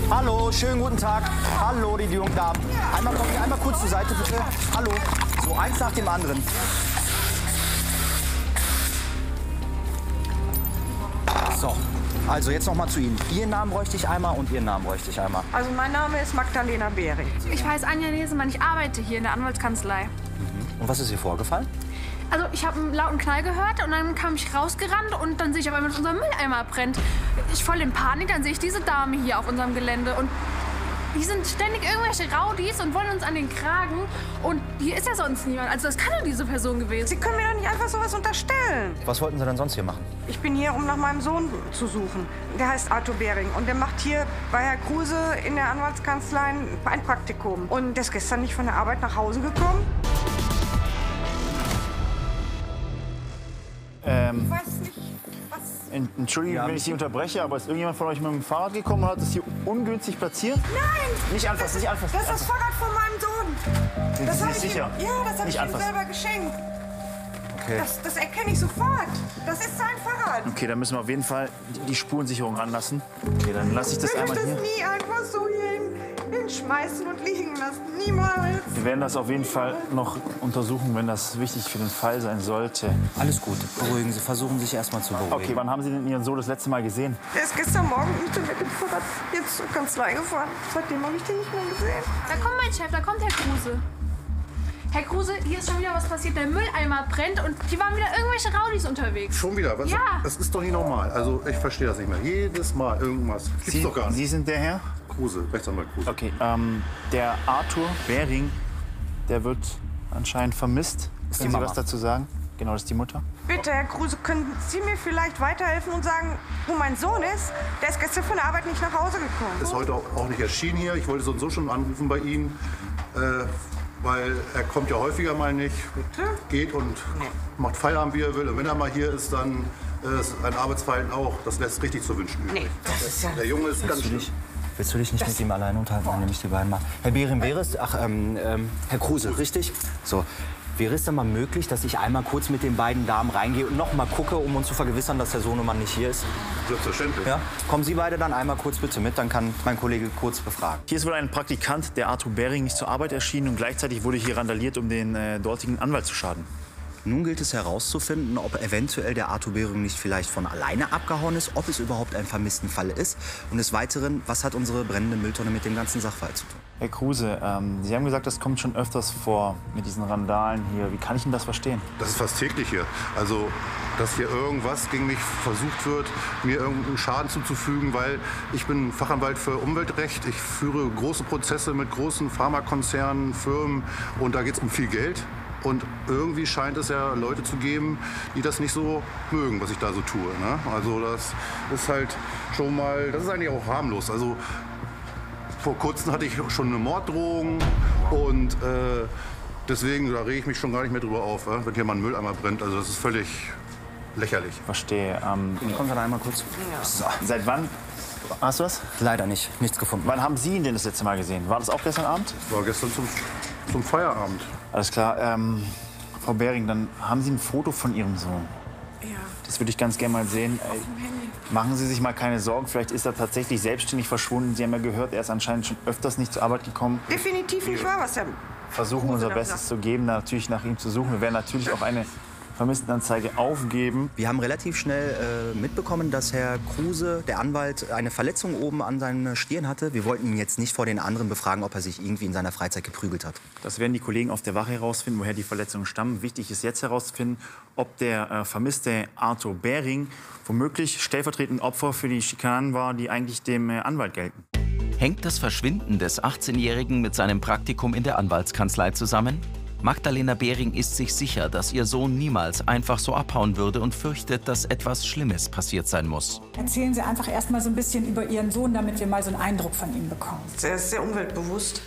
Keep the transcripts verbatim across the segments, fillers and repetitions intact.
Hallo, schönen guten Tag. Hallo, die jungen Damen. Einmal, kommt ihr einmal kurz zur Seite, bitte. Hallo. So, eins nach dem anderen. So, also jetzt noch mal zu Ihnen. Ihren Namen bräuchte ich einmal und Ihren Namen bräuchte ich einmal. Also mein Name ist Magdalena Behring. Ich heiße Anja Nesemann, ich arbeite hier in der Anwaltskanzlei. Mhm. Und was ist hier vorgefallen? Also ich habe einen lauten Knall gehört und dann kam ich rausgerannt und dann sehe ich auf einmal, dass unser Mülleimer brennt. Ich voll in Panik, dann sehe ich diese Dame hier auf unserem Gelände und die sind ständig irgendwelche Raudis und wollen uns an den Kragen und hier ist ja sonst niemand. Also das kann doch diese Person gewesen. Sie können mir doch nicht einfach sowas unterstellen. Was wollten Sie denn sonst hier machen? Ich bin hier, um nach meinem Sohn zu suchen. Der heißt Arthur Behring und der macht hier bei Herr Kruse in der Anwaltskanzlei ein Praktikum. Und der ist gestern nicht von der Arbeit nach Hause gekommen. Ähm, Ich weiß nicht, was... Entschuldigung, Ja. wenn ich Sie unterbreche, aber ist irgendjemand von euch mit dem Fahrrad gekommen und hat es hier ungünstig platziert? Nein! Nicht anfassen, nicht anfassen. Das ist das Fahrrad von meinem Sohn. Sind Das Sie hab sich ich sicher? Ihm, ja, das habe ich Nicht ihm anfassen. selber geschenkt. Okay. Das, das erkenne ich sofort. Das ist sein Fahrrad. Okay, dann müssen wir auf jeden Fall die- die Spurensicherung anlassen. Okay, dann lasse ich das Ich einmal würde hier. das nie einfach so hier hin, hinschmeißen und liegen lassen. Niemals. Wir werden das auf jeden Fall noch untersuchen, wenn das wichtig für den Fall sein sollte. Alles gut, beruhigen Sie, versuchen sich erstmal zu beruhigen. Okay, wann haben Sie denn Ihren Sohn das letzte Mal gesehen? Der ist gestern Morgen mit dem Fahrrad jetzt zur Kanzlei gefahren. Seitdem habe ich den nicht mehr gesehen. Da kommt mein Chef, da kommt Herr Kruse. Herr Kruse, hier ist schon wieder was passiert. Der Mülleimer brennt und hier waren wieder irgendwelche Raudis unterwegs. Schon wieder? Was? Ja. Das ist doch nicht normal. Also ich verstehe das nicht mehr. Jedes Mal irgendwas. Gibt's Sie, doch gar nicht. Sie sind der Herr? Kruse, Rechtsanwalt Kruse. Okay, ähm, der Arthur Behring, der wird anscheinend vermisst. die Können Sie Mama. was dazu sagen? Genau, das ist die Mutter. Bitte, Herr Kruse, können Sie mir vielleicht weiterhelfen und sagen, wo mein Sohn ist? Der ist gestern von der Arbeit nicht nach Hause gekommen. Ist heute auch auch nicht erschienen hier. Ich wollte sowieso schon anrufen bei Ihnen. Äh, weil er kommt ja häufiger mal nicht. Geht und macht Feierabend, wie er will. Und wenn er mal hier ist, dann äh, ist ein Arbeitsverhalten auch. Das lässt richtig zu wünschen übrig. Nee, das ist ja... Der Junge ist ganz Willst du schlimm. dich, willst du dich nicht mit ihm allein unterhalten? Dann nehme ich die beiden mal. Herr Behring, wäre es... Ach, ähm, ähm, Herr Kruse, richtig? So. Wäre es denn mal möglich, dass ich einmal kurz mit den beiden Damen reingehe und noch mal gucke, um uns zu vergewissern, dass der Sohnemann nicht hier ist? Selbstverständlich. Ja? Kommen Sie beide dann einmal kurz bitte mit, dann kann mein Kollege kurz befragen. Hier ist wohl ein Praktikant, der Arthur Behring, nicht zur Arbeit erschienen und gleichzeitig wurde hier randaliert, um den äh, dortigen Anwalt zu schaden. Nun gilt es herauszufinden, ob eventuell der Arthur Behring nicht vielleicht von alleine abgehauen ist, ob es überhaupt ein vermissten Fall ist. Und des Weiteren, was hat unsere brennende Mülltonne mit dem ganzen Sachverhalt zu tun? Herr Kruse, ähm, Sie haben gesagt, das kommt schon öfters vor mit diesen Randalen hier. Wie kann ich denn das verstehen? Das ist fast täglich hier. Also, dass hier irgendwas gegen mich versucht wird, mir irgendeinen Schaden zuzufügen, weil ich bin Fachanwalt für Umweltrecht. Ich führe große Prozesse mit großen Pharmakonzernen, Firmen und da geht es um viel Geld. Und irgendwie scheint es ja Leute zu geben, die das nicht so mögen, was ich da so tue. Ne? Also das ist halt schon mal, das ist eigentlich auch harmlos. Also vor kurzem hatte ich schon eine Morddrohung und äh, deswegen, da rege ich mich schon gar nicht mehr drüber auf, äh, wenn hier mal ein Mülleimer brennt. Also das ist völlig lächerlich. Verstehe. Ähm, Kommen Sie da einmal kurz? So. seit wann? Hast du was? Leider nicht, nichts gefunden. Wann haben Sie ihn denn das letzte Mal gesehen? War das auch gestern Abend? War gestern zum, zum Feierabend. Alles klar. Ähm, Frau Behring, dann haben Sie ein Foto von Ihrem Sohn. Ja, Das würde ich ganz gerne mal sehen. Äh, Machen Sie sich mal keine Sorgen, vielleicht ist er tatsächlich selbstständig verschwunden. Sie haben ja gehört, er ist anscheinend schon öfters nicht zur Arbeit gekommen. definitiv nicht wahr, was er... Versuchen Kruse unser da Bestes sagt. zu geben, natürlich nach ihm zu suchen. Wir werden natürlich auch eine Vermisstenanzeige aufgeben. Wir haben relativ schnell äh, mitbekommen, dass Herr Kruse, der Anwalt, eine Verletzung oben an seiner Stirn hatte. Wir wollten ihn jetzt nicht vor den anderen befragen, ob er sich irgendwie in seiner Freizeit geprügelt hat. Das werden die Kollegen auf der Wache herausfinden, woher die Verletzungen stammen. Wichtig ist jetzt herauszufinden, ob der äh, vermisste Arthur Behring womöglich stellvertretend Opfer für die Schikanen war, die eigentlich dem äh, Anwalt gelten. Hängt das Verschwinden des achtzehnjährigen mit seinem Praktikum in der Anwaltskanzlei zusammen? Magdalena Behring ist sich sicher, dass ihr Sohn niemals einfach so abhauen würde und fürchtet, dass etwas Schlimmes passiert sein muss. Erzählen Sie einfach erst mal so ein bisschen über Ihren Sohn, damit wir mal so einen Eindruck von ihm bekommen. Er ist sehr umweltbewusst.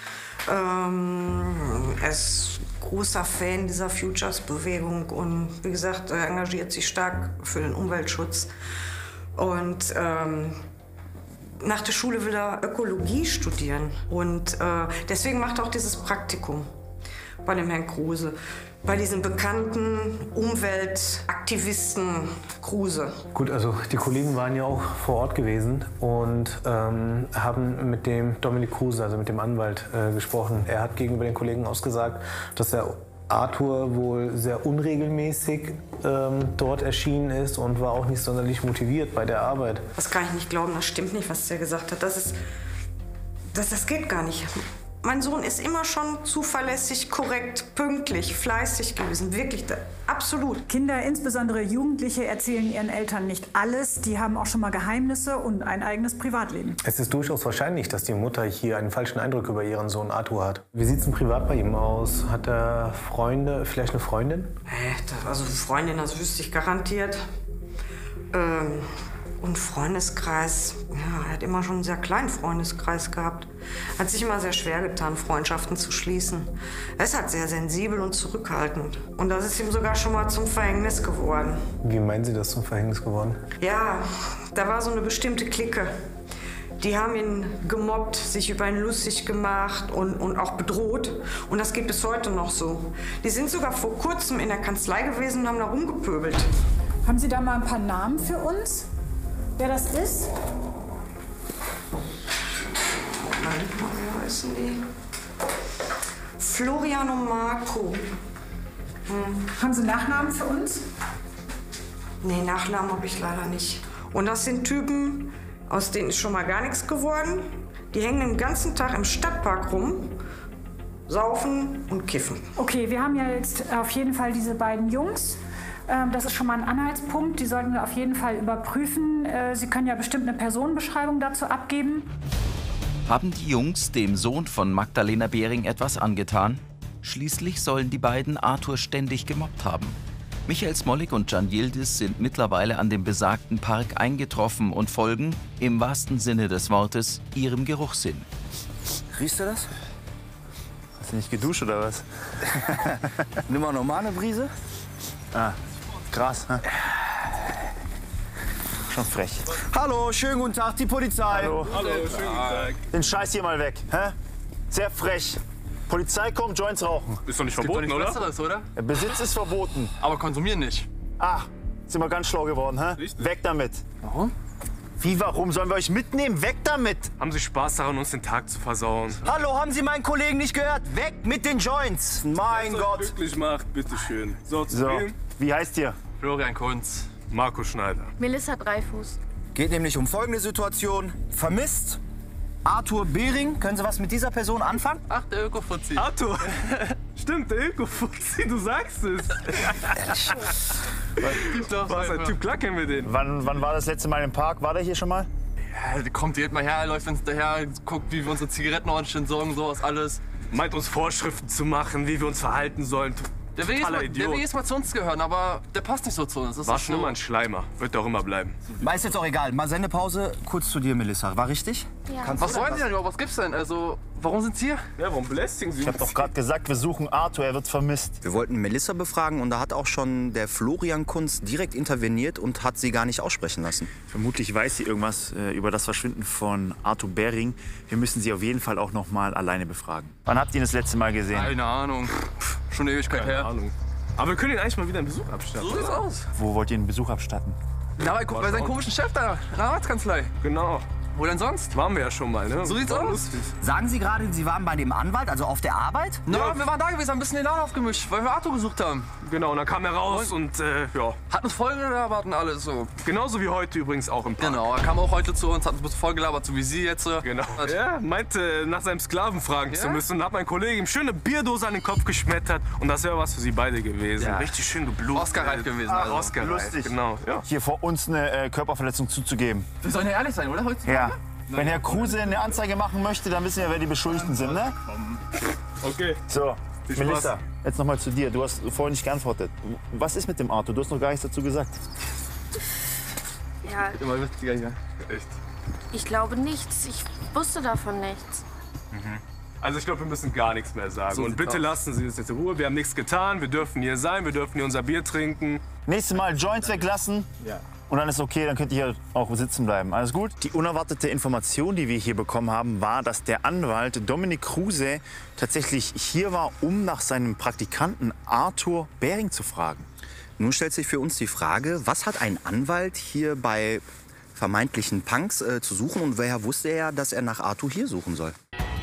Ähm, er ist großer Fan dieser Futures-Bewegung und wie gesagt, er engagiert sich stark für den Umweltschutz. Und ähm, nach der Schule will er Ökologie studieren und äh, deswegen macht er auch dieses Praktikum bei dem Herrn Kruse. bei diesem bekannten Umweltaktivisten Kruse. Gut, also die Kollegen waren ja auch vor Ort gewesen und ähm, haben mit dem Dominik Kruse, also mit dem Anwalt, äh, gesprochen. Er hat gegenüber den Kollegen ausgesagt, dass der Arthur wohl sehr unregelmäßig ähm, dort erschienen ist und war auch nicht sonderlich motiviert bei der Arbeit. Das kann ich nicht glauben, das stimmt nicht, was der gesagt hat. Das ist, das, das geht gar nicht. Mein Sohn ist immer schon zuverlässig, korrekt, pünktlich, fleißig gewesen. Wirklich, da, absolut. Kinder, insbesondere Jugendliche, erzählen ihren Eltern nicht alles. Die haben auch schon mal Geheimnisse und ein eigenes Privatleben. Es ist durchaus wahrscheinlich, dass die Mutter hier einen falschen Eindruck über ihren Sohn Arthur hat. Wie sieht es denn privat bei ihm aus? Hat er Freunde, vielleicht eine Freundin? Äh, das, also Freundin, das wüsste ich garantiert. Ähm, und Freundeskreis, ja, er hat immer schon einen sehr kleinen Freundeskreis gehabt. Hat sich immer sehr schwer getan, Freundschaften zu schließen. Er ist halt sehr sensibel und zurückhaltend. Und das ist ihm sogar schon mal zum Verhängnis geworden. Wie meinen Sie das zum Verhängnis geworden? Ja, da war so eine bestimmte Clique. Die haben ihn gemobbt, sich über ihn lustig gemacht und, und auch bedroht. Und das geht bis heute noch so. Die sind sogar vor kurzem in der Kanzlei gewesen und haben da rumgepöbelt. Haben Sie da mal ein paar Namen für uns, wer das ist? Moment mal, wie heißen die? Florian und Marco. Hm. Haben Sie Nachnamen für uns? Nee, Nachnamen habe ich leider nicht. Und das sind Typen, aus denen ist schon mal gar nichts geworden. Die hängen den ganzen Tag im Stadtpark rum, saufen und kiffen. Okay, wir haben ja jetzt auf jeden Fall diese beiden Jungs. Ähm, das ist schon mal ein Anhaltspunkt. Die sollten wir auf jeden Fall überprüfen. Äh, Sie können ja bestimmt eine Personenbeschreibung dazu abgeben. Haben die Jungs dem Sohn von Magdalena Behring etwas angetan? Schließlich sollen die beiden Arthur ständig gemobbt haben. Michael Smolik und Can Yildiz sind mittlerweile an dem besagten Park eingetroffen und folgen, im wahrsten Sinne des Wortes, ihrem Geruchssinn. Riechst du das? Hast du nicht geduscht oder was? Nimm mal nochmal eine Brise. Ah, krass. Hä? Schon frech. Hallo, schönen guten Tag, die Polizei. Hallo. Hallo, schönen guten Tag. Den Scheiß hier mal weg. Hä? Sehr frech. Polizei kommt, Joints rauchen. Ist doch nicht verboten, doch nichts oder? Besseres, oder? Der Besitz ist verboten. Aber konsumieren nicht. Ah, sind wir ganz schlau geworden, hä? Richtig. Weg damit. Warum? Wie, warum? Sollen wir euch mitnehmen? Weg damit! Haben Sie Spaß daran, uns den Tag zu versauen? Hallo, haben Sie meinen Kollegen nicht gehört? Weg mit den Joints! Mein Gott! Glücklich macht, bitteschön. So, zu So, wem? wie heißt ihr? Florian Kunz. Marco Schneider. Melissa Dreifuß. Geht nämlich um folgende Situation. Vermisst Arthur Behring. Können Sie was mit dieser Person anfangen? Ach, der Öko-Fuzzi. Arthur! Stimmt, der Öko-Fuzzi, du sagst es. Was ein Typ, klar kennen wir den. Wann, wann war das letzte Mal im Park? War der hier schon mal? Ja, der kommt jedes Mal her, läuft uns daher, guckt, wie wir unsere Zigaretten ordentlich entsorgen, sowas alles. Meint uns Vorschriften zu machen, wie wir uns verhalten sollen. Der will, jedes Totaler mal, der Idiot. will jedes Mal zu uns gehören, aber der passt nicht so zu uns. Das War ist schon so. immer ein Schleimer. Wird doch immer bleiben. Ist jetzt auch egal. Mal Sendepause. Kurz zu dir, Melissa. War richtig? Ja. Kannst Was du wollen Sie denn überhaupt? Was gibt's denn? Also, warum sind Sie hier? Ja, warum belästigen Sie Ich hab doch gerade gesagt, wir suchen Arthur, er wird vermisst. Wir wollten Melissa befragen und da hat auch schon der Florian Kunz direkt interveniert und hat sie gar nicht aussprechen lassen. Vermutlich weiß sie irgendwas äh, über das Verschwinden von Arthur Behring. Wir müssen sie auf jeden Fall auch noch mal alleine befragen. Wann habt ihr ihn das letzte Mal gesehen? Keine Ahnung. Pff, schon eine Ewigkeit Keine her. Ahnung. Aber wir können ihn eigentlich mal wieder einen Besuch abstatten. So sieht's aus. Wo wollt ihr einen Besuch abstatten? Ja, bei, bei seinem komischen Chef da, in der Arbeitskanzlei. Genau. Wo denn sonst? Waren wir ja schon mal, ne? So sieht's War aus. lustig. Sagen Sie gerade, Sie waren bei dem Anwalt, also auf der Arbeit? Na, wir waren da gewesen, haben ein bisschen den Laden aufgemischt, weil wir Arthur gesucht haben. Genau, und dann kam er raus und, äh, ja. Hat uns vollgelabert und alles so. Genauso wie heute übrigens auch im Park. Genau, er kam auch heute zu uns, hat uns ein bisschen vollgelabert, so wie Sie jetzt. Genau. Hat- Ja, meinte, nach seinem Sklaven fragen Ja? zu müssen und hat mein Kollege ihm schöne Bierdose an den Kopf geschmettert. Und das wäre was für sie beide gewesen. Ja. Richtig schön geblutet. Oscar-reif gewesen, Ah, also. Oscar-reif, Lustig. genau. Ja. Hier vor uns eine äh, Körperverletzung zuzugeben. Wir sollen ja ehrlich sein, oder? Heute? Ja. Wenn Herr Kruse eine Anzeige machen möchte, dann wissen wir, wer die Beschuldigten sind, ne? Okay. So, Viel Spaß. Melissa, jetzt noch mal zu dir. Du hast vorhin nicht geantwortet. Was ist mit dem Arthur? Du hast noch gar nichts dazu gesagt. Ja, Immer witziger hier. Echt. ich glaube nichts. Ich wusste davon nichts. Also ich glaube, wir müssen gar nichts mehr sagen. So und sieht's bitte aus. lassen Sie uns jetzt in Ruhe. Wir haben nichts getan. Wir dürfen hier sein. Wir dürfen hier unser Bier trinken. Nächstes Mal Joints weglassen. Ja. Und dann ist okay, dann könnt ihr auch sitzen bleiben. Alles gut? Die unerwartete Information, die wir hier bekommen haben, war, dass der Anwalt Dominik Kruse tatsächlich hier war, um nach seinem Praktikanten Arthur Bering zu fragen. Nun stellt sich für uns die Frage, was hat ein Anwalt hier bei vermeintlichen Punks äh, zu suchen und woher wusste er, dass er nach Arthur hier suchen soll?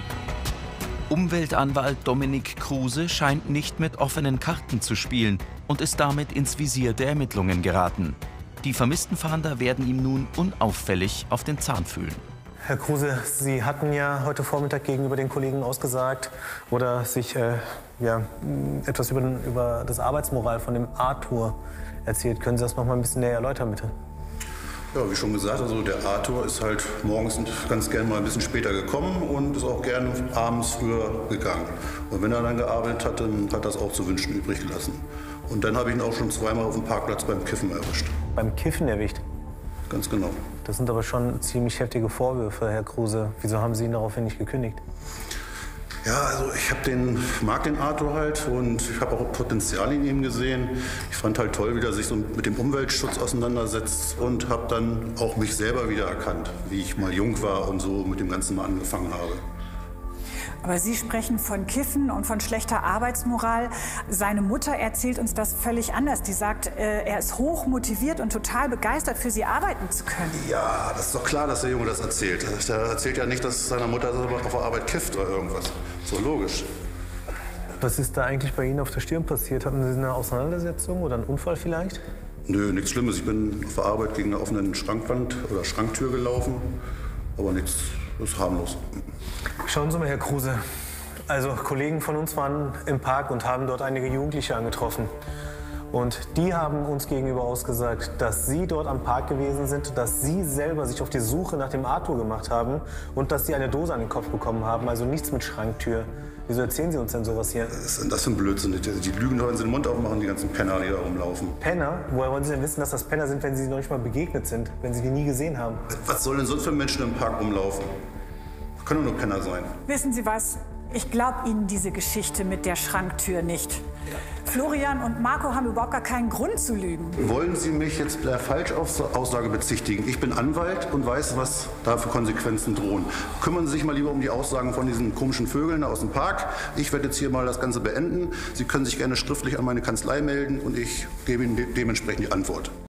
Umweltanwalt Dominik Kruse scheint nicht mit offenen Karten zu spielen und ist damit ins Visier der Ermittlungen geraten. Die vermissten Fahnder werden ihm nun unauffällig auf den Zahn fühlen. Herr Kruse, Sie hatten ja heute Vormittag gegenüber den Kollegen ausgesagt oder sich äh, ja, etwas über, über das Arbeitsmoral von dem Arthur erzählt. Können Sie das noch mal ein bisschen näher erläutern, bitte? Ja, wie schon gesagt, also der Arthur ist halt morgens ganz gern mal ein bisschen später gekommen und ist auch gerne abends früher gegangen. Und wenn er dann gearbeitet hat, dann hat das auch zu wünschen übrig gelassen. Und dann habe ich ihn auch schon zweimal auf dem Parkplatz beim Kiffen erwischt. Beim Kiffen erwischt? Ganz genau. Das sind aber schon ziemlich heftige Vorwürfe, Herr Kruse. Wieso haben Sie ihn daraufhin nicht gekündigt? Ja, also ich hab den, mag den Arthur halt und ich habe auch Potenzial in ihm gesehen. Ich fand halt toll, wie er sich so mit dem Umweltschutz auseinandersetzt und habe dann auch mich selber wieder erkannt, wie ich mal jung war und so mit dem Ganzen mal angefangen habe. Aber Sie sprechen von Kiffen und von schlechter Arbeitsmoral. Seine Mutter erzählt uns das völlig anders. Die sagt, äh, er ist hoch motiviert und total begeistert, für Sie arbeiten zu können. Ja, das ist doch klar, dass der Junge das erzählt. Der erzählt ja nicht, dass seine Mutter auf der Arbeit kifft oder irgendwas. So logisch. Was ist da eigentlich bei Ihnen auf der Stirn passiert? Hatten Sie eine Auseinandersetzung oder einen Unfall vielleicht? Nö, nichts Schlimmes. Ich bin auf der Arbeit gegen eine offene Schrankwand oder Schranktür gelaufen. Aber nichts, das ist harmlos. Schauen Sie mal, Herr Kruse. Also Kollegen von uns waren im Park und haben dort einige Jugendliche angetroffen. Und die haben uns gegenüber ausgesagt, dass Sie dort am Park gewesen sind, dass Sie selber sich auf die Suche nach dem Arthur gemacht haben und dass Sie eine Dose an den Kopf bekommen haben, also nichts mit Schranktür. Wieso erzählen Sie uns denn sowas hier? Was ist denn das für ein Blödsinn? Die lügen, wenn sie den Mund aufmachen, die ganzen Penner, die da rumlaufen. Penner? Woher wollen Sie denn wissen, dass das Penner sind, wenn Sie noch nicht mal begegnet sind, wenn Sie die nie gesehen haben? Was sollen denn sonst für Menschen im Park rumlaufen? Können nur Penner sein. Wissen Sie was? Ich glaube Ihnen diese Geschichte mit der Schranktür nicht. Florian und Marco haben überhaupt gar keinen Grund zu lügen. Wollen Sie mich jetzt der Falschaussage bezichtigen? Ich bin Anwalt und weiß, was da für Konsequenzen drohen. Kümmern Sie sich mal lieber um die Aussagen von diesen komischen Vögeln aus dem Park. Ich werde jetzt hier mal das Ganze beenden. Sie können sich gerne schriftlich an meine Kanzlei melden und ich gebe Ihnen de- dementsprechend die Antwort.